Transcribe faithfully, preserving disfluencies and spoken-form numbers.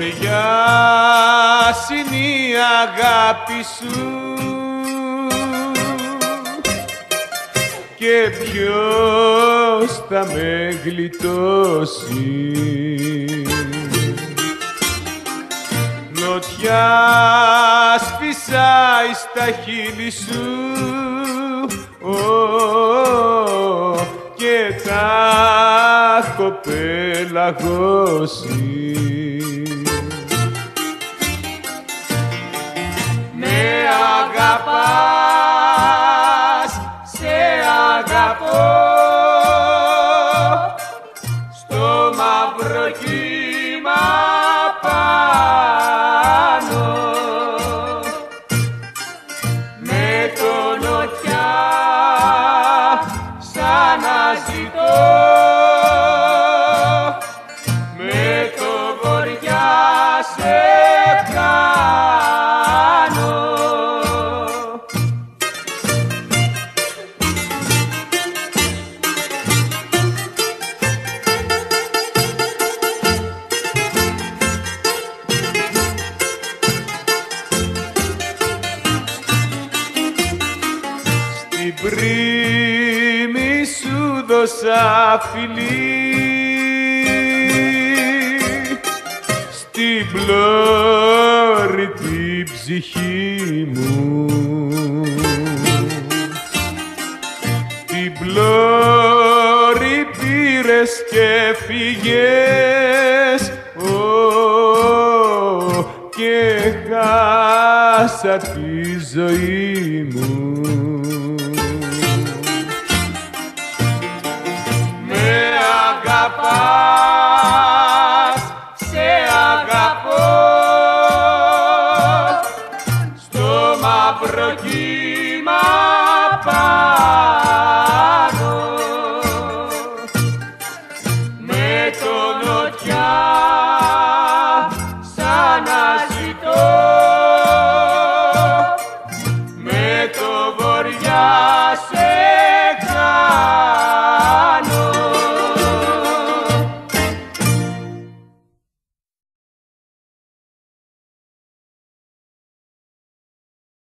Ποια είναι η αγάπη σου και ποιος θα με γλιτώσει? Νοτιά σφυσάει στα χείλη σου oh, και τα έχω πελαγώσει. Με αγαπάς, σε αγαπώ, στο μαύρο κύμα πάνω, με το νοτιά σαν να ζητώ, με το βοριά σε κάνω. Στην πρίμη σου δώσα φιλί, στην πλώρη την ψυχή μου, την πλώρη πήρες και φύγες oh, και χάσα τη ζωή.